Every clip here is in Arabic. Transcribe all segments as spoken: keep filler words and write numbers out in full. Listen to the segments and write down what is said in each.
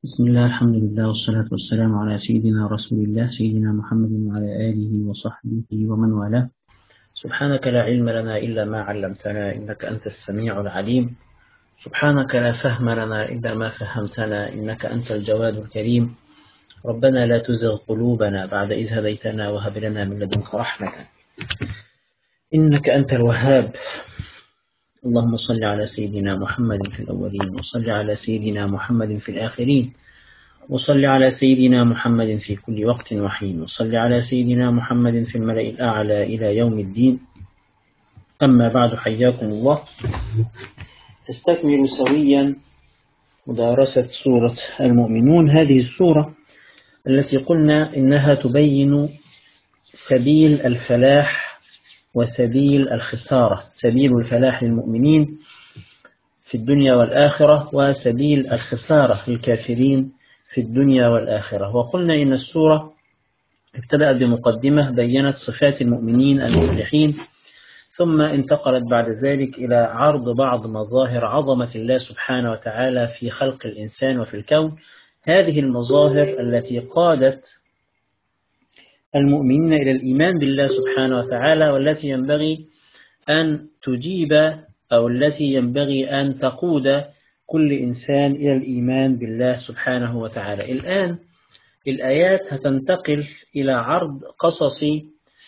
بسم الله، الحمد لله، والصلاة والسلام على سيدنا رسول الله سيدنا محمد وعلى آله وصحبه ومن والاه. سبحانك لا علم لنا إلا ما علمتنا إنك أنت السميع العليم. سبحانك لا فهم لنا إلا ما فهمتنا إنك أنت الجواد الكريم. ربنا لا تزغ قلوبنا بعد إذ هديتنا وهب لنا من لدنك رحمة إنك أنت الوهاب. اللهم صل على سيدنا محمد في الأولين، وصل على سيدنا محمد في الآخرين، وصل على سيدنا محمد في كل وقت وحين، وصل على سيدنا محمد في الملأ الأعلى إلى يوم الدين. أما بعد، حياكم الله. نستكمل سويا مدارسة سورة المؤمنون، هذه السورة التي قلنا إنها تبين سبيل الفلاح وسبيل الخسارة، سبيل الفلاح للمؤمنين في الدنيا والآخرة، وسبيل الخسارة للكافرين في الدنيا والآخرة. وقلنا إن السورة ابتدأت بمقدمة بيّنت صفات المؤمنين المفلحين، ثم انتقلت بعد ذلك إلى عرض بعض مظاهر عظمة الله سبحانه وتعالى في خلق الإنسان وفي الكون. هذه المظاهر التي قادت المؤمنين إلى الإيمان بالله سبحانه وتعالى، والتي ينبغي أن تجيب أو التي ينبغي أن تقود كل إنسان إلى الإيمان بالله سبحانه وتعالى. الآن الآيات هتنتقل إلى عرض قصصي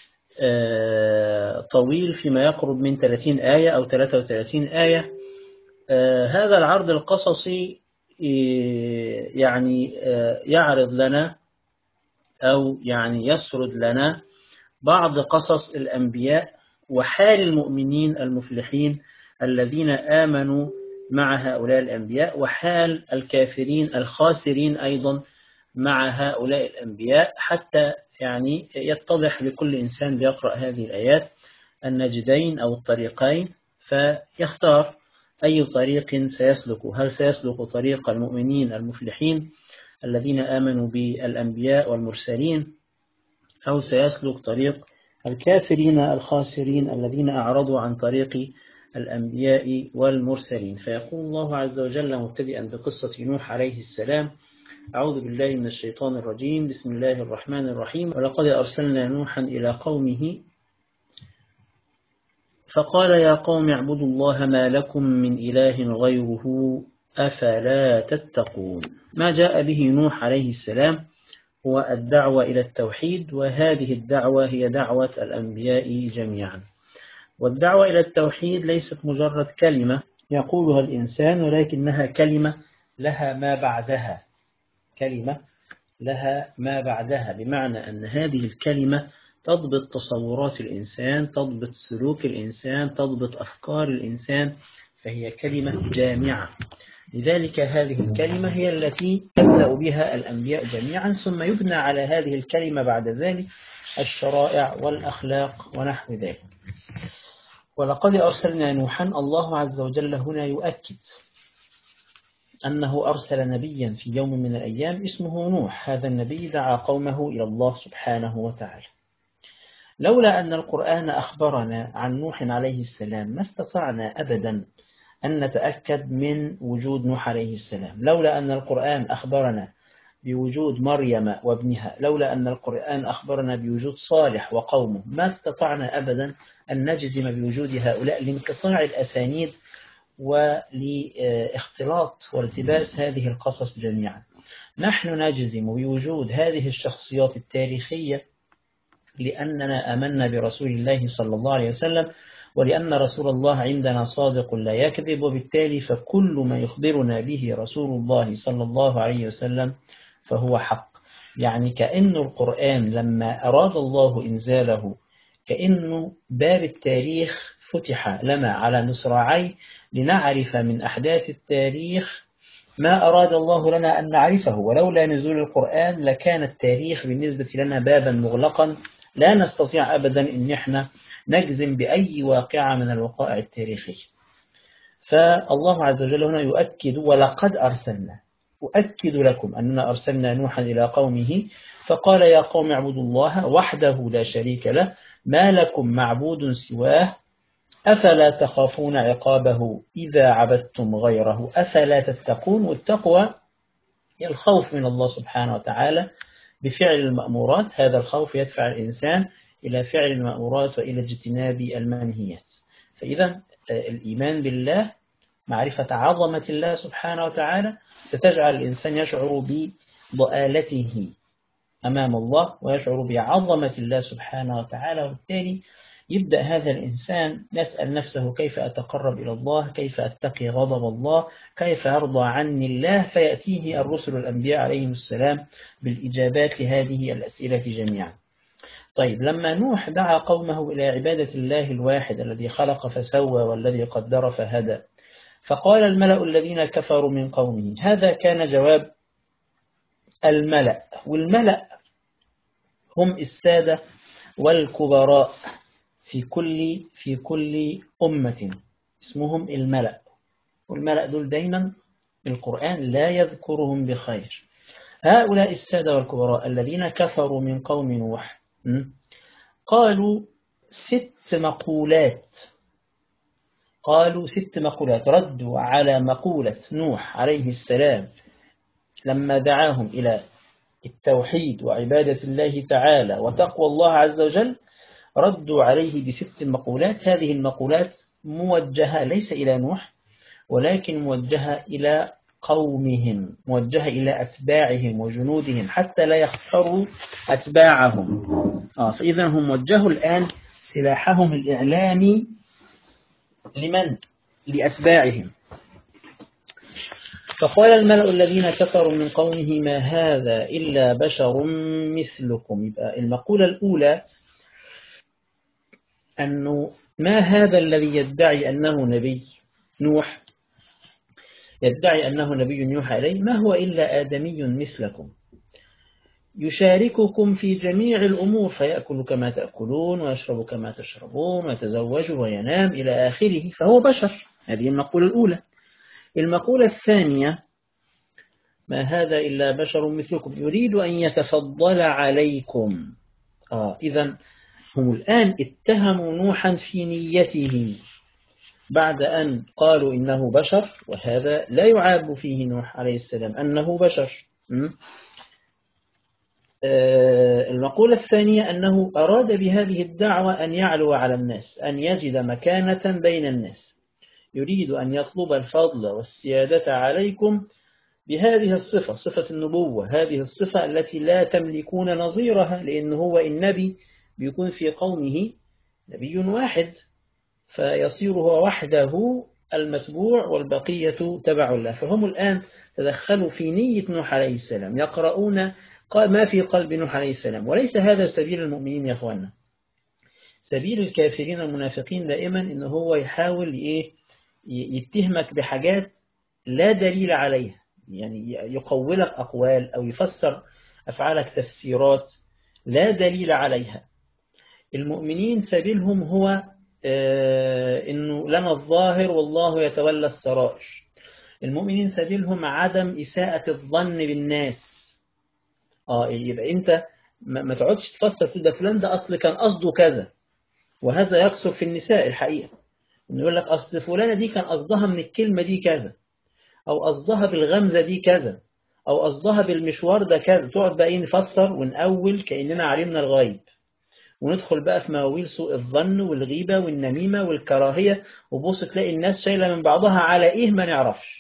طويل فيما يقرب من ثلاثين آية أو ثلاثة وثلاثين آية. هذا العرض القصصي يعني يعرض لنا أو يعني يسرد لنا بعض قصص الأنبياء وحال المؤمنين المفلحين الذين آمنوا مع هؤلاء الأنبياء، وحال الكافرين الخاسرين أيضا مع هؤلاء الأنبياء، حتى يعني يتضح لكل إنسان بيقرأ هذه الآيات النجدين أو الطريقين، فيختار أي طريق سيسلكه. هل سيسلك طريق المؤمنين المفلحين الذين آمنوا بالأنبياء والمرسلين، أو سيسلك طريق الكافرين الخاسرين الذين أعرضوا عن طريق الأنبياء والمرسلين؟ فيقول الله عز وجل مبتدئا بقصة نوح عليه السلام: أعوذ بالله من الشيطان الرجيم، بسم الله الرحمن الرحيم. ولقد أرسلنا نوحا إلى قومه فقال يا قوم اعبدوا الله ما لكم من إله غيره أفلا تتقون. ما جاء به نوح عليه السلام هو الدعوة إلى التوحيد، وهذه الدعوة هي دعوة الأنبياء جميعا. والدعوة إلى التوحيد ليست مجرد كلمة يقولها الإنسان، ولكنها كلمة لها ما بعدها، كلمة لها ما بعدها، بمعنى أن هذه الكلمة تضبط تصورات الإنسان، تضبط سلوك الإنسان، تضبط أفكار الإنسان، فهي كلمة جامعة. لذلك هذه الكلمة هي التي تبدأ بها الأنبياء جميعا، ثم يبنى على هذه الكلمة بعد ذلك الشرائع والأخلاق ونحو ذلك. ولقد أرسلنا نوحا، الله عز وجل هنا يؤكد أنه أرسل نبيا في يوم من الأيام اسمه نوح. هذا النبي دعا قومه إلى الله سبحانه وتعالى. لولا أن القرآن أخبرنا عن نوح عليه السلام ما استطعنا أبدا أن نتأكد من وجود نوح عليه السلام. لولا أن القرآن أخبرنا بوجود مريم وابنها، لولا أن القرآن أخبرنا بوجود صالح وقومه، ما استطعنا أبدا أن نجزم بوجود هؤلاء لانقطاع الأسانيد ولاختلاط والتباس هذه القصص جميعا. نحن نجزم بوجود هذه الشخصيات التاريخية لأننا آمنا برسول الله صلى الله عليه وسلم، ولأن رسول الله عندنا صادق لا يكذب، وبالتالي فكل ما يخبرنا به رسول الله صلى الله عليه وسلم فهو حق. يعني كأن القرآن لما أراد الله إنزاله كأنه باب التاريخ فتح لنا على مصراعي لنعرف من أحداث التاريخ ما أراد الله لنا أن نعرفه. ولولا نزول القرآن لكان التاريخ بالنسبة لنا بابا مغلقا، لا نستطيع أبدا أن احنا نجزم بأي واقعة من الوقائع التاريخية. فالله عز وجل هنا يؤكد: ولقد أرسلنا، أؤكد لكم أننا أرسلنا نوحا إلى قومه فقال يا قوم اعبدوا الله وحده لا شريك له ما لكم معبود سواه أفلا تخافون عقابه إذا عبدتم غيره أفلا تتقون. والتقوى هي الخوف من الله سبحانه وتعالى بفعل المأمورات. هذا الخوف يدفع الإنسان إلى فعل المأمورات وإلى اجتناب المنهيات. فإذا الإيمان بالله، معرفة عظمة الله سبحانه وتعالى، ستجعل الإنسان يشعر بضآلته أمام الله ويشعر بعظمة الله سبحانه وتعالى، وبالتالي يبدأ هذا الإنسان يسأل نفسه كيف أتقرب إلى الله، كيف أتقي غضب الله، كيف يرضى عني الله، فيأتيه الرسل الأنبياء عليهم السلام بالإجابات لهذه الأسئلة جميعا. طيب، لما نوح دعا قومه إلى عبادة الله الواحد الذي خلق فسوى والذي قدر فهدى، فقال الملأ الذين كفروا من قومه، هذا كان جواب الملأ، والملأ هم السادة والكبراء في كل في كل أمة، اسمهم الملأ، والملأ دول دايما القرآن لا يذكرهم بخير. هؤلاء السادة والكبراء الذين كفروا من قوم نوح قالوا ست مقولات، قالوا ست مقولات ردوا على مقولة نوح عليه السلام لما دعاهم إلى التوحيد وعبادة الله تعالى وتقوى الله عز وجل، ردوا عليه بست مقولات. هذه المقولات موجهة ليس إلى نوح، ولكن موجهة إلى قومهم، موجهة إلى أتباعهم وجنودهم حتى لا يخسروا أتباعهم. آه فإذا هم وجهوا الآن سلاحهم الإعلامي لمن؟ لأتباعهم. فقال الملأ الذين كفروا من قومه ما هذا إلا بشر مثلكم. يبقى المقولة الأولى أنه ما هذا الذي يدعي أنه نبي نوح، يدعي أنه نبي يوحى إليه، ما هو إلا آدمي مثلكم يشارككم في جميع الأمور، فيأكل كما تأكلون ويشرب كما تشربون ويتزوج وينام إلى آخره، فهو بشر. هذه المقولة الأولى. المقولة الثانية ما هذا إلا بشر مثلكم يريد أن يتفضل عليكم. آه إذن هم الآن اتهموا نوحا في نيته بعد أن قالوا إنه بشر، وهذا لا يعاب فيه نوح عليه السلام أنه بشر. آه المقولة الثانية أنه أراد بهذه الدعوة أن يعلو على الناس، أن يجد مكانة بين الناس، يريد أن يطلب الفضل والسيادة عليكم بهذه الصفة، صفة النبوة، هذه الصفة التي لا تملكون نظيرها، لأنه هو النبي بيكون في قومه نبي واحد، فيصير هو وحده المتبوع والبقية تبع الله. فهم الآن تدخلوا في نية نوح عليه السلام، يقرؤون ما في قلب نوح عليه السلام، وليس هذا سبيل المؤمنين يا أخوانا. سبيل الكافرين المنافقين دائما إنه هو يحاول إيه يتهمك بحاجات لا دليل عليها، يعني يقولك أقوال أو يفسر أفعالك تفسيرات لا دليل عليها. المؤمنين سبيلهم هو آه إنه لنا الظاهر والله يتولى السرائر. المؤمنين سبيلهم عدم إساءة الظن بالناس. آه يبقى أنت ما تقعدش تفسر في ده فلان ده أصل كان قصده كذا، وهذا يقصر في النساء الحقيقة، إنه يقول لك أصل فلانة دي كان قصدها من الكلمة دي كذا، أو قصدها بالغمزة دي كذا، أو قصدها بالمشوار ده كذا. تقعد بقى نفسر ونأول كأننا علمنا الغيب، وندخل بقى في مواويل سوء الظن والغيبة والنميمة والكراهية، وبص تلاقي الناس شايلة من بعضها على إيه ما نعرفش،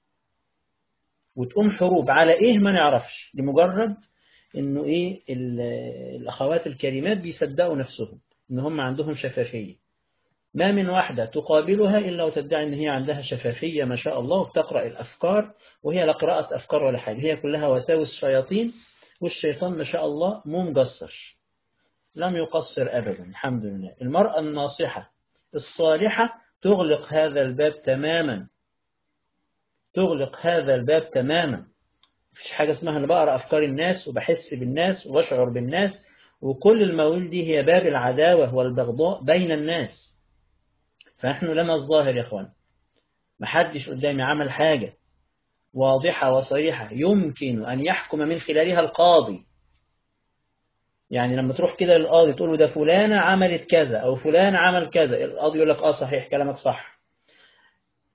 وتقوم حروب على إيه ما نعرفش، لمجرد إنه إيه الأخوات الكريمات بيصدقوا نفسهم إن هم عندهم شفافية. ما من واحدة تقابلها إلا وتدعي إن هي عندها شفافية ما شاء الله، وتقرأ الأفكار وهي لا قراءة أفكار ولا حاجة، هي كلها وساوس شياطين، والشيطان ما شاء الله مو مقصر، لم يقصر أبدا الحمد لله. المرأة الناصحة الصالحة تغلق هذا الباب تماما، تغلق هذا الباب تماما. مفيش حاجة اسمها أنا بقرأ أفكار الناس وبحس بالناس وبشعر بالناس، وكل المواويل دي هي باب العداوة والبغضاء بين الناس. فنحن لنا الظاهر يا أخوان، محدش قدامي عمل حاجة واضحة وصريحة يمكن أن يحكم من خلالها القاضي. يعني لما تروح كده للقاضي تقول له ده فلانة عملت كذا أو فلان عمل كذا، القاضي يقول لك آه صحيح كلامك صح،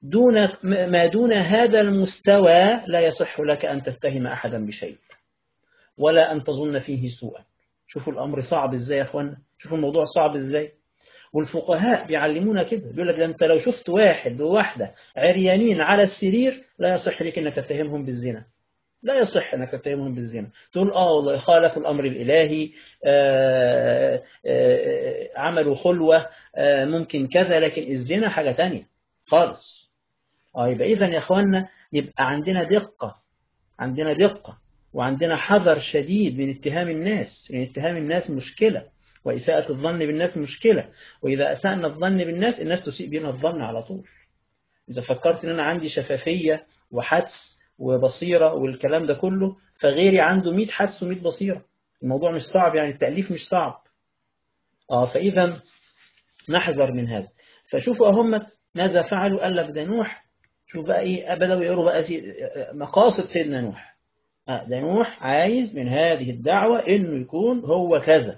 دون ما دون هذا المستوى لا يصح لك أن تتهم أحدا بشيء ولا أن تظن فيه سوءا. شوفوا الأمر صعب إزاي يا أخوانا، شوفوا الموضوع صعب إزاي. والفقهاء بيعلمونا كده، بيقول لك أنت لو شفت واحد وواحدة عريانين على السرير لا يصح لك أنك تتهمهم بالزنا، لا يصح أنك تتهمهم بالزنا. تقول آه والله خالفوا الأمر الإلهي، آآ آآ عملوا خلوة، ممكن كذا، لكن الزنا حاجة تانية خالص. آه يبقى إذن يا أخوانا يبقى عندنا دقة، عندنا دقة وعندنا حذر شديد من اتهام الناس، لأن اتهام الناس مشكلة، وإساءة الظن بالناس مشكلة، وإذا أسأنا الظن بالناس الناس تسيء بنا الظن على طول. إذا فكرت أن أنا عندي شفافية وحدس وبصيرة والكلام ده كله، فغيري عنده مئة حدس ومئة بصيرة، الموضوع مش صعب، يعني التأليف مش صعب. آه فإذا نحذر من هذا. فشوفوا أهمت ماذا فعلوا، قال لك ده نوح، شوف بقى إيه، بدأوا يقروا بقى مقاصد سيدنا نوح. آه ده نوح عايز من هذه الدعوة إنه يكون هو كذا،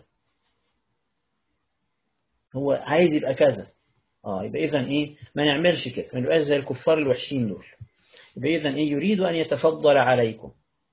هو عايز يبقى كذا. آه يبقى إذن إيه، ما نعملش كده، ما نبقاش زي الكفار الوحشين دول. يبقى إذن إيه، يريد أن يتفضل عليكم.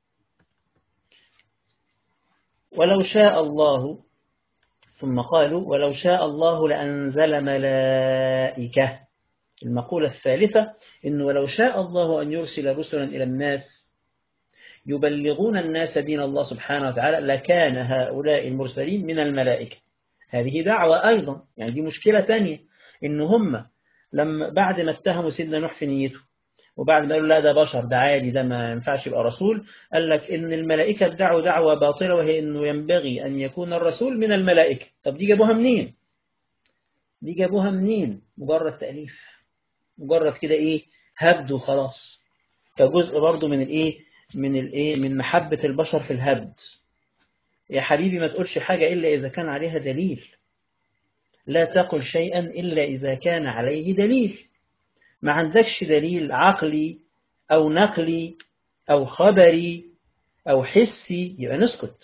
ولو شاء الله، ثم قالوا ولو شاء الله لأنزل ملائكة. المقولة الثالثة إنه ولو شاء الله أن يرسل رسلا إلى الناس يبلغون الناس دين الله سبحانه وتعالى لكان هؤلاء المرسلين من الملائكة. هذه دعوة أيضا، يعني دي مشكلة تانية، إن هم لما بعد ما اتهموا سيدنا نوح في نيته، وبعد ما قالوا لا ده بشر، ده عادي، ده ما ينفعش يبقى رسول، قال لك إن الملائكة دعوا دعوة باطلة، وهي إنه ينبغي أن يكون الرسول من الملائكة. طب دي جابوها منين؟ دي جابوها منين؟ مجرد تأليف، مجرد كده إيه، هبد وخلاص. فجزء برضو من الإيه، من الإيه، من محبة البشر في الهبد. يا حبيبي ما تقولش حاجة إلا إذا كان عليها دليل، لا تقل شيئا إلا إذا كان عليه دليل. ما عندكش دليل عقلي أو نقلي أو خبري أو حسي، يبقى نسكت.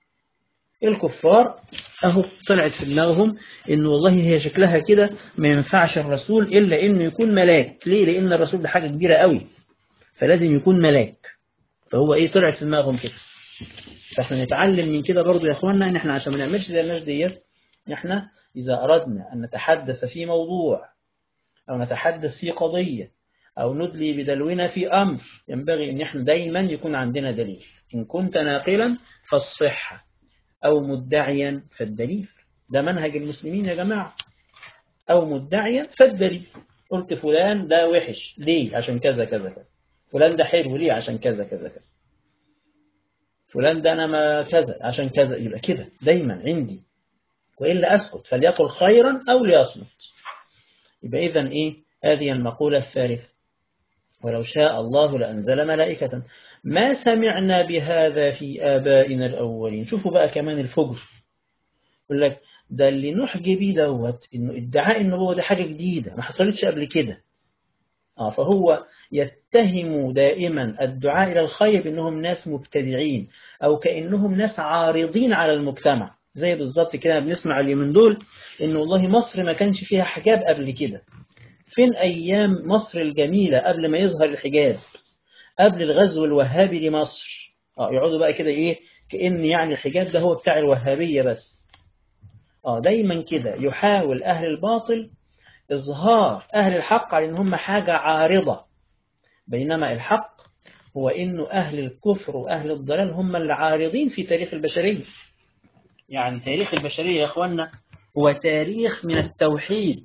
الكفار أهو طلعت في دماغهم إنه والله هي شكلها كده ما ينفعش الرسول إلا إنه يكون ملاك. ليه؟ لأن الرسول ده حاجة كبيرة قوي، فلازم يكون ملاك. فهو إيه، طلعت في دماغهم كده. فإحنا نتعلم من كده برضو يا أخواننا، إن إحنا عشان ما نعملش زي الناس ديت، إحنا إذا أردنا أن نتحدث في موضوع أو نتحدث في قضية أو ندلي بدلونا في أمر، ينبغي أن إحنا دايما يكون عندنا دليل. إن كنت ناقلا فالصحة، أو مدعيا فالدليل. ده منهج المسلمين يا جماعة. أو مدعيا فالدليل. قلت فلان ده وحش ليه؟ عشان كذا كذا كذا. فلان ده حلو ليه؟ عشان كذا كذا كذا. فلان ده أنا ما كذا عشان كذا. يبقى كده دايما عندي، وإلا أسكت، فليقل خيرا أو ليصمت. يبقى إذن إيه، هذه المقولة الثالثة، ولو شاء الله لأنزل ملائكة ما سمعنا بهذا في آبائنا الأولين. شوفوا بقى كمان الفجر، يقول لك ده اللي نحجي بيه دوت إنه ادعاء النبوة ده حاجة جديدة ما حصلتش قبل كده. آه فهو يتهم دائما الدعاء إلى الخير إنهم ناس مبتدعين، أو كأنهم ناس عارضين على المجتمع. زي بالظبط كده بنسمع اليومين دول إنه والله مصر ما كانش فيها حجاب قبل كده. فين أيام مصر الجميلة قبل ما يظهر الحجاب، قبل الغزو الوهابي لمصر؟ آه يقعدوا بقى كده إيه، كأن يعني الحجاب ده هو بتاع الوهابية بس. آه دايما كده يحاول أهل الباطل إظهار أهل الحق على إن هم حاجة عارضة، بينما الحق هو إنه أهل الكفر وأهل الضلال هم اللي عارضين في تاريخ البشرية. يعني تاريخ البشرية يا أخوانا هو تاريخ من التوحيد،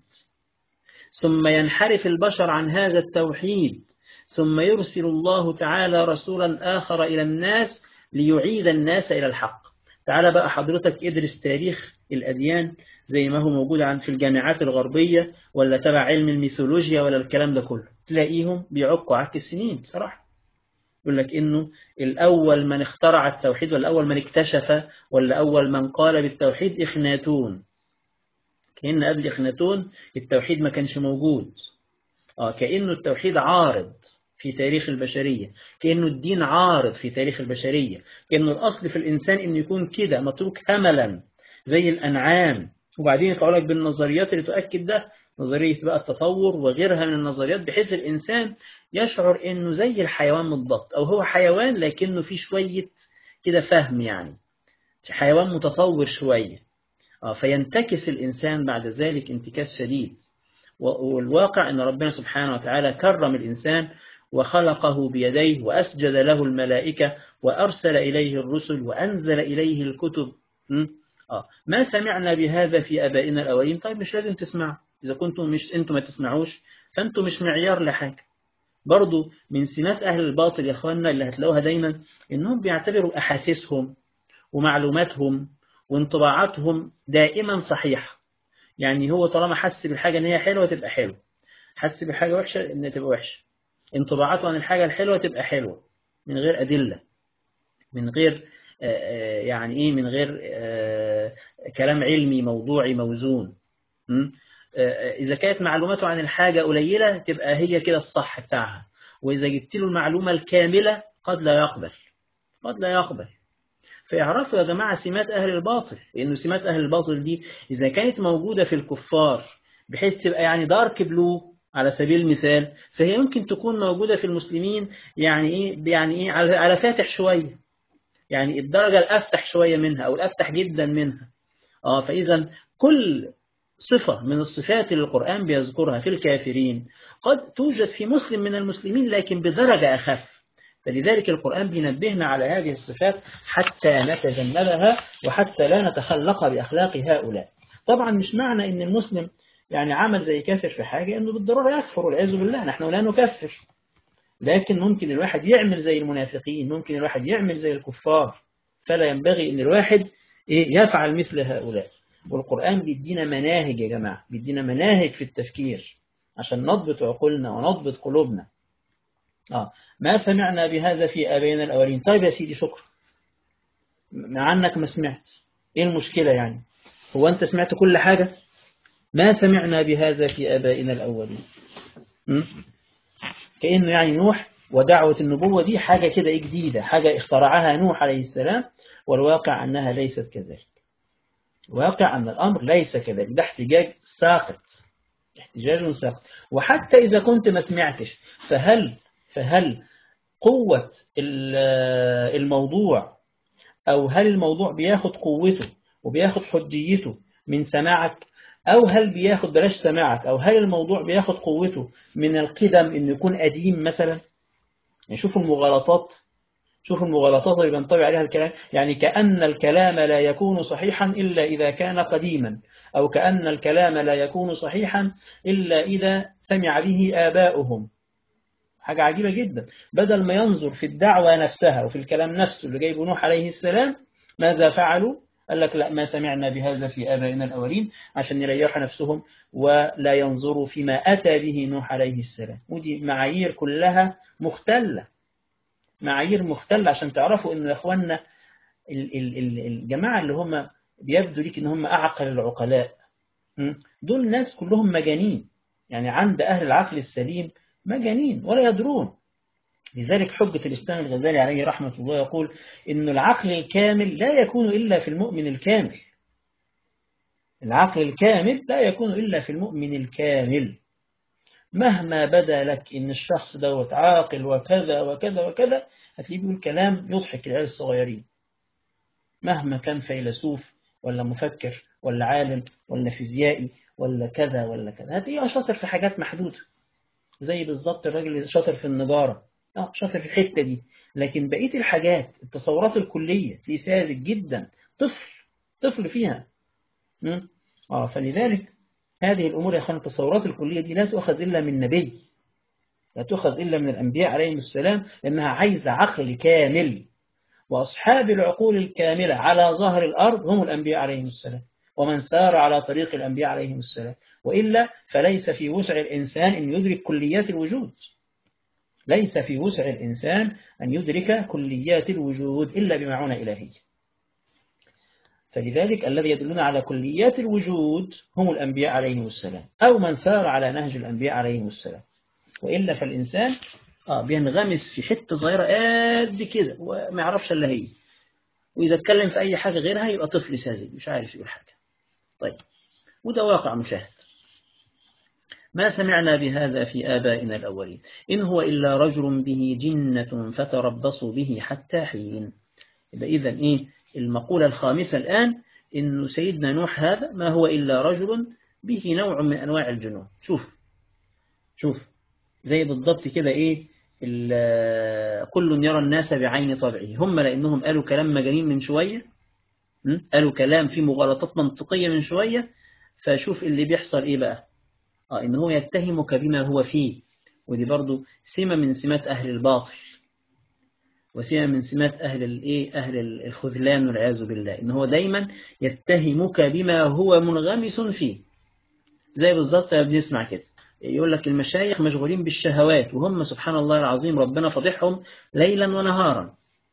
ثم ينحرف البشر عن هذا التوحيد، ثم يرسل الله تعالى رسولا آخر إلى الناس ليعيد الناس إلى الحق. تعالى بقى حضرتك ادرس تاريخ الأديان زي ما هو موجود عند في الجامعات الغربية، ولا تبع علم الميثولوجيا ولا الكلام ده كله، تلاقيهم بيعقوا عك السنين بصراحة. يقول لك إنه الأول من اخترع التوحيد، ولا أول من اكتشف، ولا أول من قال بالتوحيد إخناتون. كأن قبل إخناتون التوحيد ما كانش موجود. آه كأنه التوحيد عارض في تاريخ البشرية، كأنه الدين عارض في تاريخ البشرية، كأنه الأصل في الإنسان إنه يكون كده متروك هملا زي الأنعام. وبعدين يطلعوا لك بالنظريات اللي تؤكد ده، نظرية بقى التطور وغيرها من النظريات، بحيث الإنسان يشعر إنه زي الحيوان بالضبط، أو هو حيوان لكنه في شوية كده فهم، يعني حيوان متطور شوية. آه فينتكس الإنسان بعد ذلك انتكاس شديد. والواقع أن ربنا سبحانه وتعالى كرم الإنسان وخلقه بيديه وأسجد له الملائكة وأرسل إليه الرسل وأنزل إليه الكتب. آه ما سمعنا بهذا في آبائنا الأولين. طيب مش لازم تسمع، إذا كنتم مش أنتم ما تسمعوش فأنتم مش معيار لحاجة. برضو من سمات أهل الباطل يا أخواننا اللي هتلاقوها دايما إنهم بيعتبروا أحاسيسهم ومعلوماتهم وانطباعاتهم دائما صحيحة. يعني هو طالما حس بالحاجة إن هي حلوة تبقى حلوة، حس بالحاجة وحشة إن تبقى وحشة، انطباعاته عن الحاجة الحلوة تبقى حلوة، من غير أدلة، من غير يعني إيه، من غير كلام علمي موضوعي موزون. إذا كانت معلوماته عن الحاجة قليلة تبقى هي كده الصح بتاعها، وإذا جبت له المعلومة الكاملة قد لا يقبل، قد لا يقبل. فيعرفوا يا جماعة سمات أهل الباطل، لأنه سمات أهل الباطل دي إذا كانت موجودة في الكفار بحيث تبقى يعني دارك بلو على سبيل المثال، فهي يمكن تكون موجودة في المسلمين يعني إيه، يعني إيه على فاتح شوية، يعني الدرجة الأفتح شوية منها أو الأفتح جدا منها. آه فإذا كل صفة من الصفات اللي القرآن بيذكرها في الكافرين قد توجد في مسلم من المسلمين لكن بدرجة أخف. فلذلك القرآن بينبهنا على هذه الصفات حتى نتجنبها وحتى لا نتخلق بأخلاق هؤلاء. طبعا مش معنى أن المسلم يعني عمل زي كافر في حاجة أنه بالضرورة يكفر، والعياذ بالله، نحن لا نكفر، لكن ممكن الواحد يعمل زي المنافقين، ممكن الواحد يعمل زي الكفار، فلا ينبغي أن الواحد يفعل مثل هؤلاء. والقرآن بيدينا مناهج يا جماعة، بيدينا مناهج في التفكير عشان نضبط عقولنا ونضبط قلوبنا. آه ما سمعنا بهذا في آبائنا الأولين. طيب يا سيدي شكرا، مع أنك ما سمعت، إيه المشكلة يعني؟ هو أنت سمعت كل حاجة؟ ما سمعنا بهذا في آبائنا الأولين. م? كأنه يعني نوح ودعوة النبوة دي حاجة كده جديدة، حاجة اخترعها نوح عليه السلام، والواقع أنها ليست كذلك. الواقع أن الأمر ليس كذلك، ده احتجاج ساقط، احتجاج ساقط. وحتى إذا كنت ما سمعتش فهل فهل قوة الموضوع، أو هل الموضوع بياخد قوته وبياخد حجيته من سماعك، أو هل بياخد بلاش سماعك، أو هل الموضوع بياخد قوته من القدم إنه يكون قديم مثلا؟ يعني شوفوا المغالطات، شوفوا المغالطات اللي بينطبع عليها الكلام. يعني كأن الكلام لا يكون صحيحا إلا إذا كان قديما، أو كأن الكلام لا يكون صحيحا إلا إذا سمع به آباؤهم. حاجة عجيبة جدا. بدل ما ينظر في الدعوة نفسها وفي الكلام نفسه اللي جايبه نوح عليه السلام، ماذا فعلوا؟ قال لك لا، ما سمعنا بهذا في آبائنا الأولين، عشان يريحوا نفسهم ولا ينظروا فيما أتى به نوح عليه السلام. ودي معايير كلها مختلة، معايير مختلة، عشان تعرفوا إنه يا إخواننا الجماعة اللي هم بيبدو ليك إن هم أعقل العقلاء، دول ناس كلهم مجانين، يعني عند أهل العقل السليم مجانين ولا يدرون. لذلك حجة الإسلام الغزالي عليه رحمة الله يقول إن العقل الكامل لا يكون إلا في المؤمن الكامل. العقل الكامل لا يكون إلا في المؤمن الكامل. مهما بدا لك إن الشخص دوت عاقل وكذا وكذا وكذا، هتلاقيه بيقول كلام يضحك العيال الصغيرين. مهما كان فيلسوف ولا مفكر ولا عالم ولا فيزيائي ولا كذا ولا كذا، هتلاقيه شاطر في حاجات محدودة، زي بالضبط الراجل اللي شاطر في النجارة، اه شاطر في الحتة دي، لكن بقية الحاجات التصورات الكلية في ساذج جدا، طفل طفل فيها. اه فلذلك هذه الأمور يا أخوان، التصورات الكلية دي لا تؤخذ إلا من نبي، لا تؤخذ إلا من الأنبياء عليهم السلام، لأنها عايزة عقل كامل. وأصحاب العقول الكاملة على ظهر الأرض هم الأنبياء عليهم السلام، ومن سار على طريق الأنبياء عليهم السلام. وإلا فليس في وسع الإنسان أن يدرك كليات الوجود، ليس في وسع الإنسان أن يدرك كليات الوجود إلا بمعونة إلهية. فلذلك الذي يدلون على كليات الوجود هم الأنبياء عليهم السلام، أو من سار على نهج الأنبياء عليهم السلام. وإلا فالإنسان آه بينغمس في حتة صغيرة قد كده وما يعرفش إلا هي، وإذا اتكلم في أي حاجة غيرها يبقى طفل ساذج مش عارف يقول حاجة. طيب، وده واقع مشاهد. ما سمعنا بهذا في آبائنا الأولين إن هو إلا رجل به جنة فتربصوا به حتى حين. إذا إيه المقولة الخامسة الآن؟ إن سيدنا نوح هذا ما هو إلا رجل به نوع من أنواع الجنون. شوف شوف زي بالضبط كده إيه كل يرى الناس بعين طبعه. هم لأنهم قالوا كلام مجانين من شوية، قالوا كلام فيه مغالطات منطقية من شوية، فشوف اللي بيحصل إيه بقى. آه إن هو يتهمك بما هو فيه، ودي برضو سمة من سمات أهل الباطل وسمة من سمات أهل الإيه أهل الخذلان والعياذ بالله، إن هو دايما يتهمك بما هو منغمس فيه. زي بالضبط بنسمع كده يقول لك المشايخ مشغولين بالشهوات، وهم سبحان الله العظيم ربنا فضحهم ليلا ونهارا،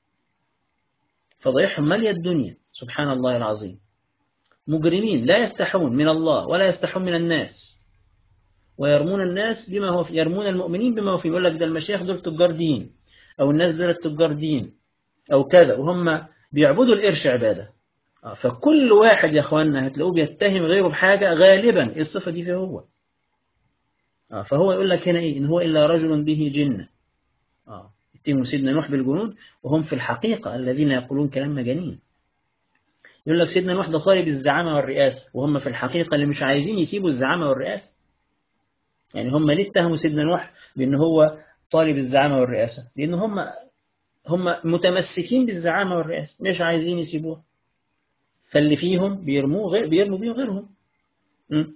فضحهم مالية الدنيا سبحان الله العظيم. مجرمين لا يستحون من الله ولا يستحون من الناس، ويرمون الناس بما هو في يرمون المؤمنين بما هو فيه. يقول لك ده المشايخ دول تجار دين، أو الناس دول تجار دين أو كذا، وهم بيعبدوا القرش عبادة. فكل واحد يا أخواننا هتلاقوه بيتهم غيره بحاجة، غالبا الصفة دي فيه هو. فهو يقول لك هنا إيه؟ إن هو إلا رجل به جنة. يتهم سيدنا نوح بالجنون، وهم في الحقيقة الذين يقولون كلام مجانين. يقول لك سيدنا نوح ده طالب الزعامة والرئاسة، وهم في الحقيقة اللي مش عايزين يسيبوا الزعامة والرئاسة. يعني هم ليه اتهموا سيدنا نوح بأن هو طالب الزعامة والرئاسة؟ لأن هم هم متمسكين بالزعامة والرئاسة، مش عايزين يسيبوها، فاللي فيهم بيرموه غير بيرموا بيه غيرهم. م?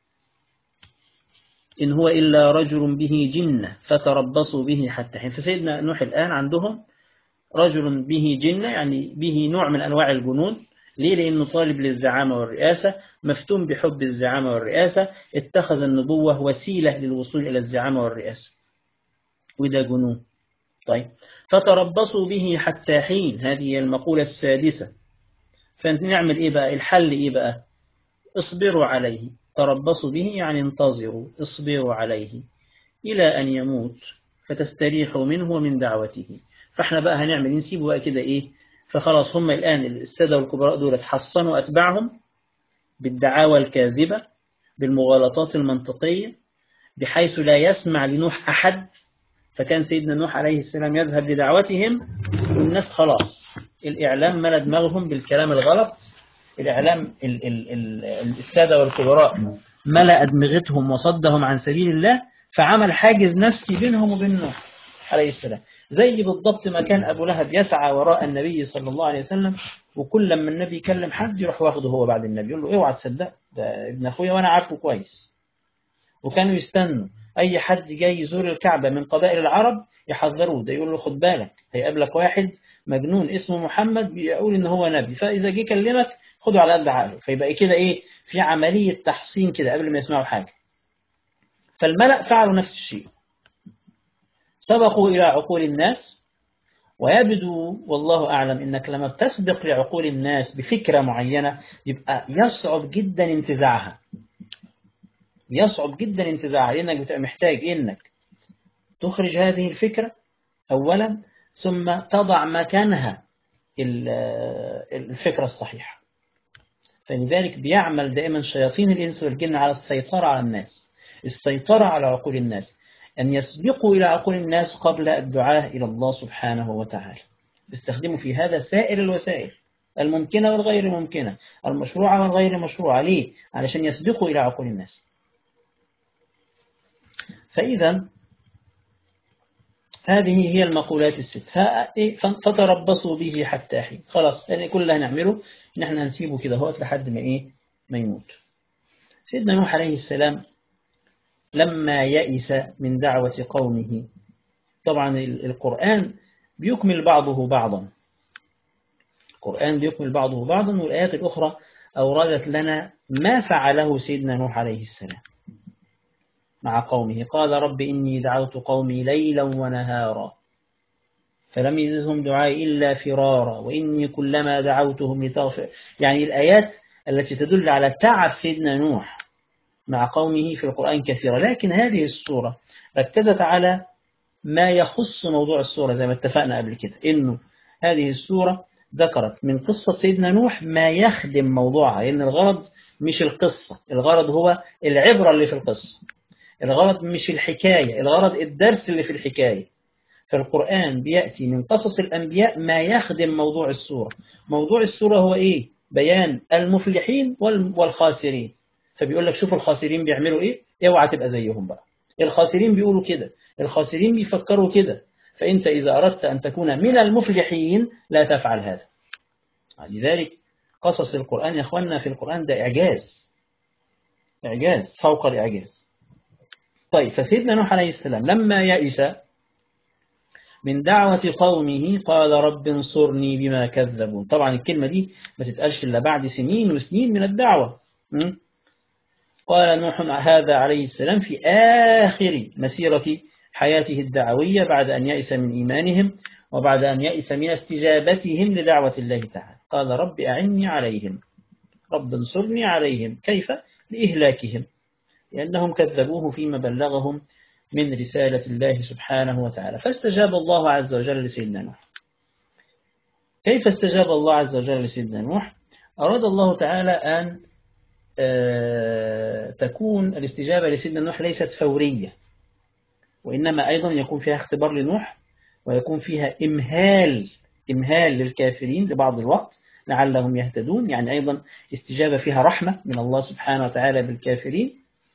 إن هو إلا رجل به جنة فتربصوا به حتى حين. فسيدنا نوح الآن عندهم رجل به جنة، يعني به نوع من أنواع الجنون. ليه؟ لأنه طالب للزعامة والرئاسة، مفتون بحب الزعامة والرئاسة، اتخذ النبوة وسيلة للوصول إلى الزعامة والرئاسة، وده جنون. طيب فتربصوا به حتى حين، هذه المقولة السادسة. فنعمل إيه بقى؟ الحل إيه بقى؟ اصبروا عليه. تربصوا به يعني انتظروا، اصبروا عليه إلى أن يموت فتستريحوا منه ومن دعوته. فاحنا بقى هنعمل نسيبه بقى كده إيه؟ فخلاص هم الآن السادة والكبراء دول حصنوا أتباعهم بالدعاوى الكاذبة، بالمغالطات المنطقية، بحيث لا يسمع لنوح أحد. فكان سيدنا نوح عليه السلام يذهب لدعوتهم، والناس خلاص الإعلام ملى دماغهم بالكلام الغلط. الإعلام ال ال ال السادة والكبراء ملأ أدمغتهم وصدهم عن سبيل الله، فعمل حاجز نفسي بينهم وبين نوح عليه السلام. زي بالضبط ما كان أبو لهب يسعى وراء النبي صلى الله عليه وسلم، وكل لما النبي يكلم حد يروح واخده هو بعد النبي، يقول له اوعى تصدق ده ابن أخويا وأنا عارفه كويس. وكانوا يستنوا أي حد جاي يزور الكعبة من قبائل العرب يحذروه، ده يقول له خد بالك هيقابلك واحد مجنون اسمه محمد بيقول إن هو نبي، فإذا جه كلمك خده على قد عقله. فيبقى كده إيه؟ في عملية تحصين كده قبل ما يسمعوا حاجة. فالملأ فعلوا نفس الشيء، سبقوا إلى عقول الناس. ويبدو والله أعلم إنك لما بتسبق لعقول الناس بفكرة معينة يبقى يصعب جدا انتزاعها، يصعب جدا انتزاعها، لأنك بتبقى محتاج إنك تخرج هذه الفكرة أولا، ثم تضع مكانها الفكرة الصحيحة. فلذلك بيعمل دائما شياطين الإنس والجن على السيطرة على الناس، السيطرة على عقول الناس، أن يسبقوا إلى عقول الناس قبل الدعاء إلى الله سبحانه وتعالى. بيستخدموا في هذا سائر الوسائل الممكنة والغير ممكنة، المشروعة والغير مشروعة. ليه؟ علشان يسبقوا إلى عقول الناس. فإذا هذه هي المقولات الست. فتربصوا به حتى حين. خلاص يعني كل اللي هنعمله إن احنا هنسيبه كده هو لحد ما إيه ما يموت. سيدنا نوح عليه السلام لما يئس من دعوة قومه، طبعا القرآن بيكمل بعضه بعضا، القرآن بيكمل بعضه بعضا، والآيات الأخرى أوردت لنا ما فعله سيدنا نوح عليه السلام مع قومه. قال رب إني دعوت قومي ليلا ونهارا فلم يزدهم دعائي إلا فرارا وإني كلما دعوتهم لتغفر. يعني الآيات التي تدل على تعب سيدنا نوح مع قومه في القرآن كثيرة، لكن هذه السورة ركزت على ما يخص موضوع السورة. زي ما اتفقنا قبل كده إنه هذه السورة ذكرت من قصة سيدنا نوح ما يخدم موضوعها، لأن الغرض مش القصة، الغرض هو العبرة اللي في القصة. الغرض مش الحكاية، الغرض الدرس اللي في الحكاية. فالقرآن بيأتي من قصص الأنبياء ما يخدم موضوع السورة. موضوع السورة هو إيه؟ بيان المفلحين والخاسرين. فبيقول لك شوف الخاسرين بيعملوا إيه، اوعى تبقى زيهم بقى. الخاسرين بيقولوا كده، الخاسرين بيفكروا كده، فأنت إذا أردت أن تكون من المفلحين لا تفعل هذا. لذلك قصص القرآن يا أخواننا في القرآن ده إعجاز، إعجاز فوق الإعجاز. طيب فسيدنا نوح عليه السلام لما يئس من دعوة قومه قال رب انصرني بما كذبون. طبعا الكلمة دي ما تتقالش إلا بعد سنين وسنين من الدعوة. م? قال نوح هذا عليه السلام في آخر مسيرة حياته الدعوية بعد أن يئس من إيمانهم وبعد أن يئس من استجابتهم لدعوة الله تعالى. قال رب أعني عليهم، رب انصرني عليهم. كيف؟ لإهلاكهم، لأنهم كذبوه فيما بلغهم من رسالة الله سبحانه وتعالى. فاستجاب الله عز وجل لسيدنا نوح. كيف استجاب الله عز وجل لسيدنا نوح؟ أراد الله تعالى أن تكون الاستجابة لسيدنا نوح ليست فورية، وإنما أيضا يكون فيها اختبار لنوح، ويكون فيها إمهال إمهال للكافرين لبعض الوقت لعلهم يهتدون. يعني أيضا استجابة فيها رحمة من الله سبحانه وتعالى بالكافرين.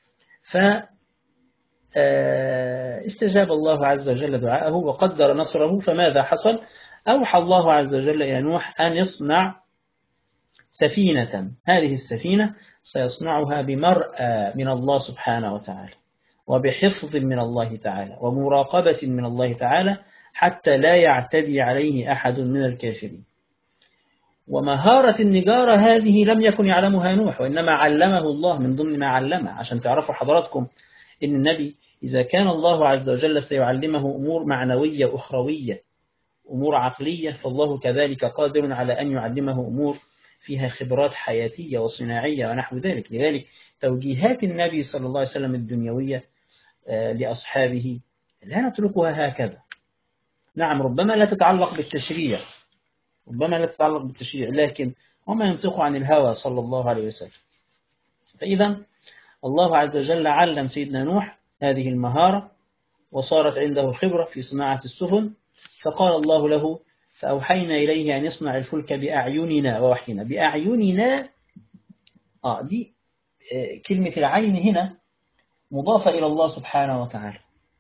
فاستجاب الله عز وجل دعاءه وقدر نصره. فماذا حصل؟ أوحى الله عز وجل إلى نوح أن يصنع سفينة. هذه السفينة سيصنعها بمرأى من الله سبحانه وتعالى، وبحفظ من الله تعالى، ومراقبة من الله تعالى، حتى لا يعتدي عليه أحد من الكافرين. ومهارة النجارة هذه لم يكن يعلمها نوح، وإنما علمه الله من ضمن ما علمه. عشان تعرفوا حضراتكم إن النبي إذا كان الله عز وجل سيعلمه أمور معنوية أخروية، أمور عقلية، فالله كذلك قادر على أن يعلمه أمور فيها خبرات حياتية وصناعية ونحو ذلك. لذلك توجيهات النبي صلى الله عليه وسلم الدنيوية لأصحابه لا نتركها هكذا. نعم ربما لا تتعلق بالتشريع، ربما لا تتعلق بالتشريع، لكن وما ينطق عن الهوى صلى الله عليه وسلم. فإذا الله عز وجل علم سيدنا نوح هذه المهارة، وصارت عنده خبرة في صناعة السفن. فقال الله له فأوحينا إليه أن يصنع الفلك بأعيننا ووحينا. بأعيننا آه دي آه كلمة العين هنا مضافة إلى الله سبحانه وتعالى.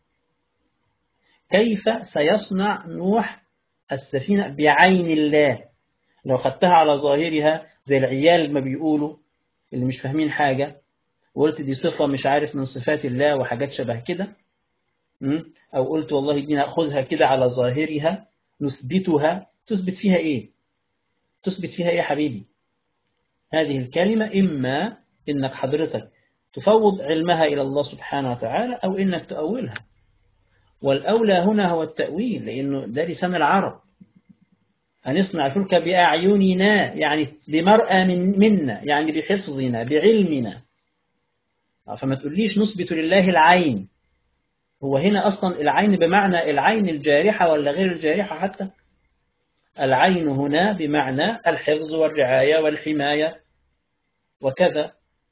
كيف سيصنع نوح السفينة بعين الله؟ لو خدتها على ظاهرها زي العيال ما بيقولوا اللي مش فاهمين حاجة، وقلت دي صفة مش عارف من صفات الله وحاجات شبه كده، أو قلت والله دي نأخذها كده على ظاهرها نثبتها، تثبت فيها إيه؟ تثبت فيها إيه يا حبيبي؟ هذه الكلمة إما إنك حضرتك تفوض علمها إلى الله سبحانه وتعالى، أو إنك تأولها. والأولى هنا هو التأويل، لأنه ده لسان العرب. أن يصنع الفلك بأعيننا يعني بمرأى من منا، يعني بحفظنا بعلمنا. فما تقوليش نثبت لله العين. هو هنا أصلا العين بمعنى العين الجارحة ولا غير الجارحة حتى؟ العين هنا بمعنى الحفظ والرعاية والحماية وكذا.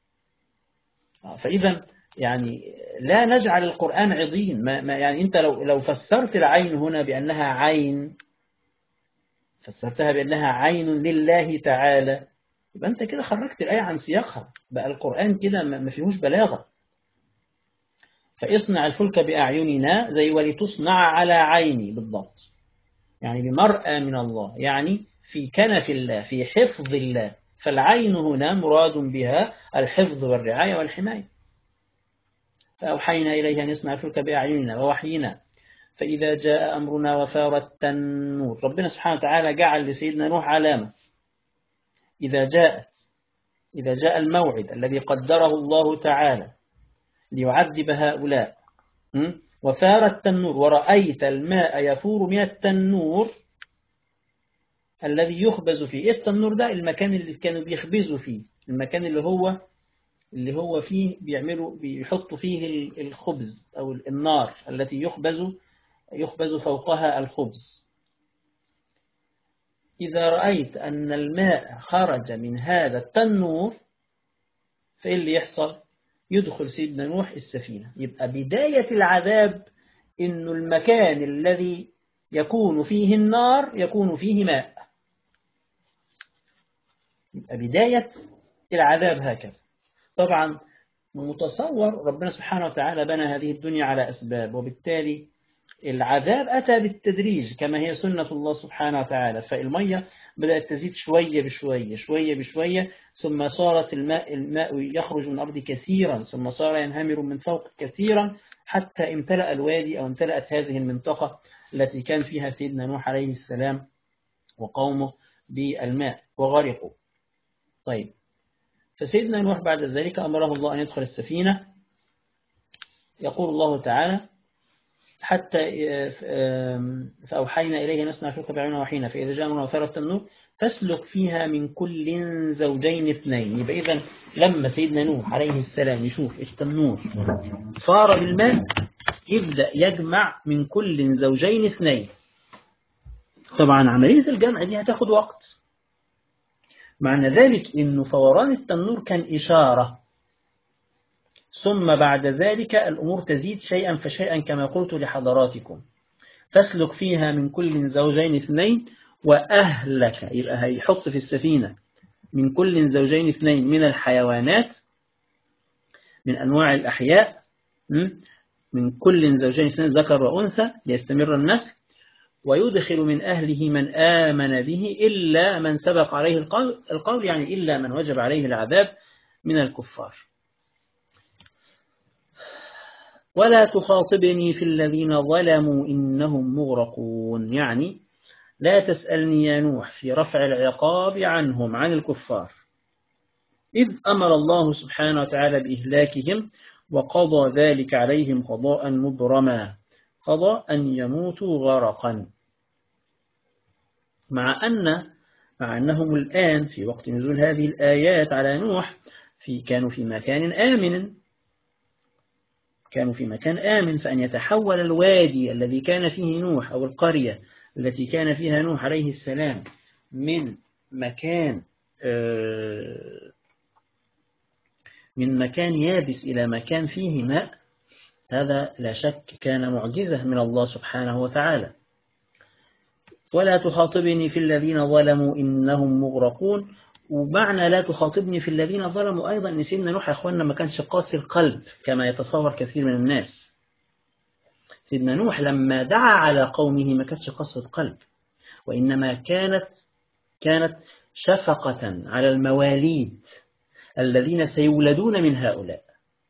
فإذا يعني لا نجعل القرآن عضين. ما ما يعني أنت لو لو فسرت العين هنا بأنها عين، فسرتها بأنها عين لله تعالى، يبقى أنت كده خرجت الآية عن سياقها. بقى القرآن كده ما فيهوش بلاغة. فاصنع الفلك بأعيننا زي ولتصنع على عيني بالضبط، يعني بمرأى من الله، يعني في كنف الله، في حفظ الله. فالعين هنا مراد بها الحفظ والرعاية والحماية. فأوحينا إليه أن يصنع الفلك بأعيننا ووحينا فإذا جاء أمرنا وفار التنور. ربنا سبحانه وتعالى جعل لسيدنا نوح علامة إذا جاءت إذا جاء الموعد الذي قدره الله تعالى ليعذب هؤلاء. وفار التنور ورأيت الماء يفور من التنور الذي يخبز فيه. التنور ده المكان اللي كانوا بيخبزوا فيه، المكان اللي هو اللي هو فيه بيعملوا بيحطوا فيه الخبز أو النار التي يخبز يخبز فوقها الخبز. إذا رأيت أن الماء خرج من هذا التنور فإيه اللي يحصل؟ يدخل سيدنا نوح السفينة. يبقى بداية العذاب إن المكان الذي يكون فيه النار يكون فيه ماء. يبقى بداية العذاب هكذا. طبعا متصور ربنا سبحانه وتعالى بنى هذه الدنيا على أسباب، وبالتالي العذاب أتى بالتدريج كما هي سنة الله سبحانه وتعالى. فالمية بدأت تزيد شوية بشوية شوية بشوية، ثم صارت الماء الماء يخرج من الأرض كثيرا، ثم صار ينهمر من فوق كثيرا، حتى امتلأ الوادي أو امتلأت هذه المنطقة التي كان فيها سيدنا نوح عليه السلام وقومه بالماء وغرقوا. طيب، فسيدنا نوح بعد ذلك أمره الله أن يدخل السفينة. يقول الله تعالى: حتى فأوحينا إليه نسمع فيك بعيننا وحينا فإذا جاء أمرنا وفارت النور فاسلك فيها من كل زوجين اثنين. يبقى إذن لما سيدنا نوح عليه السلام يشوف التنور فار بالماء يبدأ يجمع من كل زوجين اثنين. طبعا عملية الجمع دي هتاخد وقت. معنى ذلك إنه فوران التنور كان إشارة، ثم بعد ذلك الأمور تزيد شيئا فشيئا كما قلت لحضراتكم. فاسلك فيها من كل زوجين اثنين وأهلك. يبقى هيحط في السفينة من كل زوجين اثنين من الحيوانات، من أنواع الأحياء، من كل زوجين اثنين ذكر وأنثى ليستمر النسل، ويدخل من أهله من آمن به إلا من سبق عليه القول, القول يعني إلا من وجب عليه العذاب من الكفار. ولا تخاطبني في الذين ظلموا إنهم مغرقون، يعني لا تسألني يا نوح في رفع العقاب عنهم عن الكفار، إذ أمر الله سبحانه وتعالى بإهلاكهم وقضى ذلك عليهم قضاء مبرما، قضى أن يموتوا غرقا. مع أن مع أنهم الآن في وقت نزول هذه الآيات على نوح في كانوا في مكان آمن كانوا في مكان آمن فأن يتحول الوادي الذي كان فيه نوح أو القرية التي كان فيها نوح عليه السلام من مكان من مكان يابس إلى مكان فيه ماء، هذا لا شك كان معجزة من الله سبحانه وتعالى. ولا تخاطبني في الذين ظلموا إنهم مغرقون. ومعنى لا تخاطبني في الذين ظلموا أيضا أن سيدنا نوح يا أخواننا ما كانش قاسي القلب كما يتصور كثير من الناس. سيدنا نوح لما دعا على قومه ما كانش قسوة قلب، وإنما كانت كانت شفقة على المواليد الذين سيولدون من هؤلاء،